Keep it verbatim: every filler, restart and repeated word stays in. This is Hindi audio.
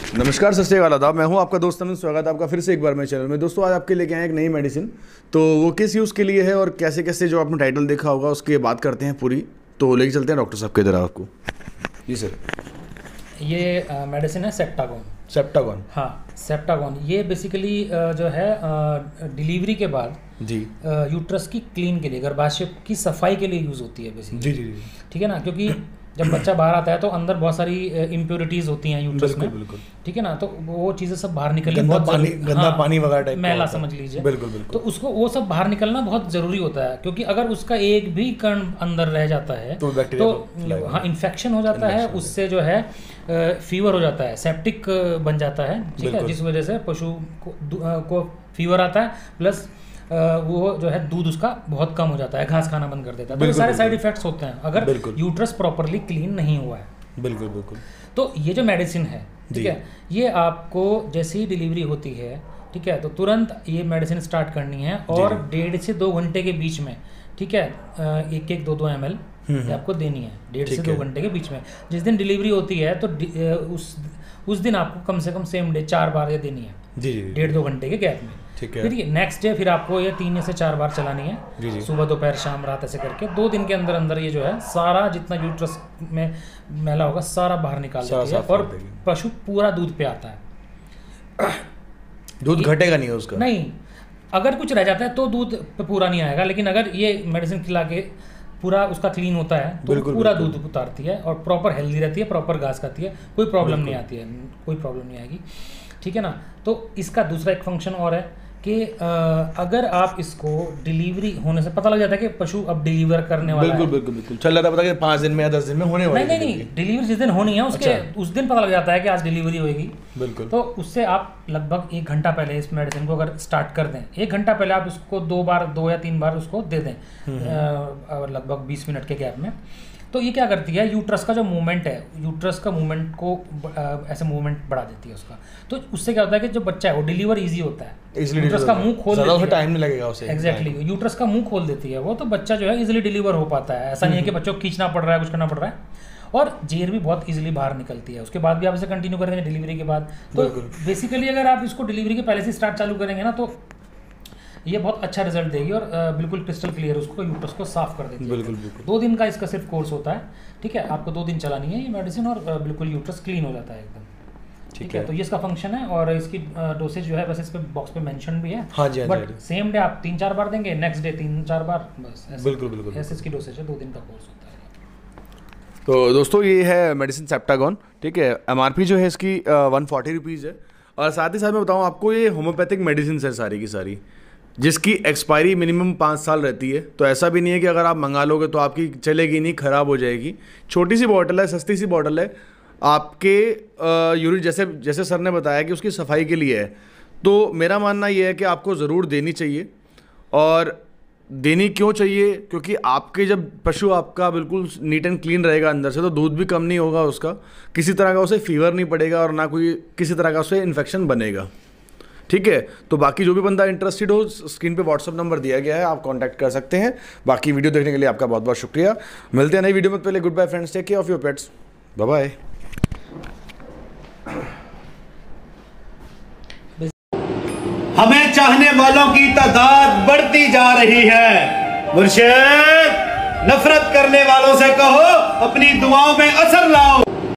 नमस्कार, सत श्री अकाल, आदाब। मैं हूं आपका दोस्त अमित। स्वागत है आपका फिर से एक बार मेरे चैनल में। दोस्तों, आज आपके लेके आए एक नई मेडिसिन। तो वो किस यूज़ के लिए है और कैसे कैसे, जो आपने टाइटल देखा होगा उसकी बात करते हैं पूरी। तो लेके चलते हैं डॉक्टर साहब की तरह आपको। जी सर। ये मेडिसिन है सेप्टागोन। सेप्टागोन, हाँ सेप्टागोन। ये बेसिकली जो है डिलीवरी के बाद जी यूट्रस की क्लीन के लिए, गर्भाशय की सफाई के लिए यूज़ होती है बेसिकली। जी जी जी ठीक है ना, क्योंकि जब बच्चा बाहर आता है तो अंदर बहुत सारी इम्प्योरिटीज होती हैं यूट्रस में। बिल्कुल। ठीक है ना, तो वो चीज़ें सब बाहर निकलनी गंदा बहुत पानी, जरूरी- गंदा हाँ, पानी वगैरह टाइप मैला समझ लीजिए। बिल्कुल बिल्कुल। तो उसको वो सब बाहर निकलना बहुत ज़रूरी होता है, क्योंकि अगर उसका एक भी कण अंदर रह जाता है तो तो हाँ इन्फेक्शन हो जाता है, उससे जो है फीवर हो जाता है, सेप्टिक बन जाता है। ठीक है, जिस वजह से पशु को, को फीवर आता है, प्लस वो जो है दूध उसका बहुत कम हो जाता है, घास खाना बंद कर देता है। तो ये सारे साइड इफेक्ट्स होते हैं अगर यूट्रस प्रॉपरली क्लीन नहीं हुआ है। बिल्कुल बिल्कुल। तो ये जो मेडिसिन है, ठीक है, ये आपको जैसे ही डिलीवरी होती है, ठीक है, तो तुरंत ये मेडिसिन स्टार्ट करनी है और डेढ़ से दो घंटे के बीच में, ठीक है, एक एक दो दो एम एल आपको देनी है डेढ़ से दो घंटे के बीच में। जिस दिन डिलीवरी होती है तो उस उस दिन आपको कम से कम सेम डे चार बार ये देनी है, जी जी, डेढ़ दो घंटे के गैप में। ठीक है, फिर ये नेक्स्ट डे फिर आपको ये तीन से चार बार चलानी है, जी जी, सुबह दोपहर शाम रात ऐसे करके। दो दिन के अंदर अंदर ये जो है सारा जितना यूट्रस में मैला होगा सारा बाहर निकाल देती है और पशु पूरा दूध पे आता है। दूध घटेगा नहीं उसका? नहीं, अगर कुछ रह जाता है तो दूध पूरा नहीं आएगा, लेकिन अगर ये मेडिसिन खिला के पूरा उसका क्लीन होता है तो बिल्कुल, पूरा दूध उतारती है और प्रॉपर हेल्दी रहती है, प्रॉपर घास खाती है, कोई प्रॉब्लम नहीं आती है, कोई प्रॉब्लम नहीं आएगी। ठीक है ना। तो इसका दूसरा एक फंक्शन और है कि अगर आप इसको डिलीवरी होने से पता लग जाता है कि पशु अब डिलीवर करने वाला बिल्कुल, है, बिल्कुल बिल्कुल चल रहा था पता कि पाँच दिन में या दस दिन में होने वाला है। नहीं नहीं नहीं, डिलीवरी जिस दिन होनी है उसके अच्छा। उस दिन पता लग जाता है कि आज डिलीवरी होगी। बिल्कुल। तो उससे आप लगभग एक घंटा पहले इस मेडिसिन को अगर स्टार्ट कर दें, एक घंटा पहले आप उसको दो बार दो या तीन बार उसको दे दें लगभग बीस मिनट के गैप में। तो ये क्या करती है, यूट्रस का जो मूवमेंट है, यूट्रस का मूवमेंट को ऐसे मूवमेंट बढ़ा देती है उसका। तो उससे क्या होता है कि जो बच्चा है वो डिलीवर इजी होता है, यूट्रस का मुंह खोल देती है, टाइम नहीं लगेगा उसे। एग्जैक्टली, यूट्रस का मुंह खोल देती है वो, तो बच्चा जो है इजीली डिलीवर हो पाता है। ऐसा नहीं है कि बच्चों को खींचना पड़ रहा है, कुछ करना पड़ रहा है। और जेर भी बहुत इजीली बाहर निकलती है। उसके बाद भी आप इसे कंटिन्यू करेंगे डिलीवरी के बाद। तो बेसिकली अगर आप इसको डिलीवरी के पहले से स्टार्ट चालू करेंगे ना तो ये बहुत अच्छा रिजल्ट देगी और बिल्कुल क्रिस्टल क्लियर उसको यूट्रस को साफ कर देती है। बिल्कुल बिल्कुल। दो दिन का इसका सिर्फ कोर्स होता है। ठीक है, आपको दो दिन चलानी है ये मेडिसिन और बिल्कुल यूट्रस क्लीन हो जाता है एकदम। ठीक है, तो ये इसका फंक्शन है और इसकी डोसेज जो है बस इस पे बॉक्स पे मेंशन भी है। हाँ जी, बट सेम डे आप तीन चार बार देंगे, नेक्स्ट डे तीन चार बार, बस ऐसे। बिल्कुल बिल्कुल, ऐसे इसकी डोसेज है, दो दिन का कोर्स होता है। तो दोस्तों, ये है मेडिसिन सेप्टागोन। ठीक है, एमआरपी जो है इसकी वन फोर्टी रुपीज़ है। और साथ ही साथ मैं बताऊँ आपको, ये होम्योपैथिक मेडिसिन है सारी की सारी, जिसकी एक्सपायरी मिनिमम पाँच साल रहती है। तो ऐसा भी नहीं है कि अगर आप मंगा लोगे तो आपकी चलेगी नहीं, ख़राब हो जाएगी। छोटी सी बॉटल है, सस्ती सी बॉटल है, आपके यूरिन जैसे जैसे सर ने बताया कि उसकी सफाई के लिए है। तो मेरा मानना ये है कि आपको ज़रूर देनी चाहिए। और देनी क्यों चाहिए? क्योंकि आपके जब पशु आपका बिल्कुल नीट एंड क्लीन रहेगा अंदर से, तो दूध भी कम नहीं होगा उसका, किसी तरह का उसे फीवर नहीं पड़ेगा और ना कोई किसी तरह का उसे इन्फेक्शन बनेगा। ठीक है, तो बाकी जो भी बंदा इंटरेस्टेड हो, स्क्रीन पे व्हाट्सअप नंबर दिया गया है, आप कांटेक्ट कर सकते हैं। बाकी वीडियो देखने के लिए आपका बहुत बहुत शुक्रिया। मिलते हैं नई वीडियो में। पहले good bye friends, take care of your pets, bye bye. हमें चाहने वालों की तादाद बढ़ती जा रही है। मुर्शिद, नफरत करने वालों से कहो अपनी दुआओं में असर लाओ।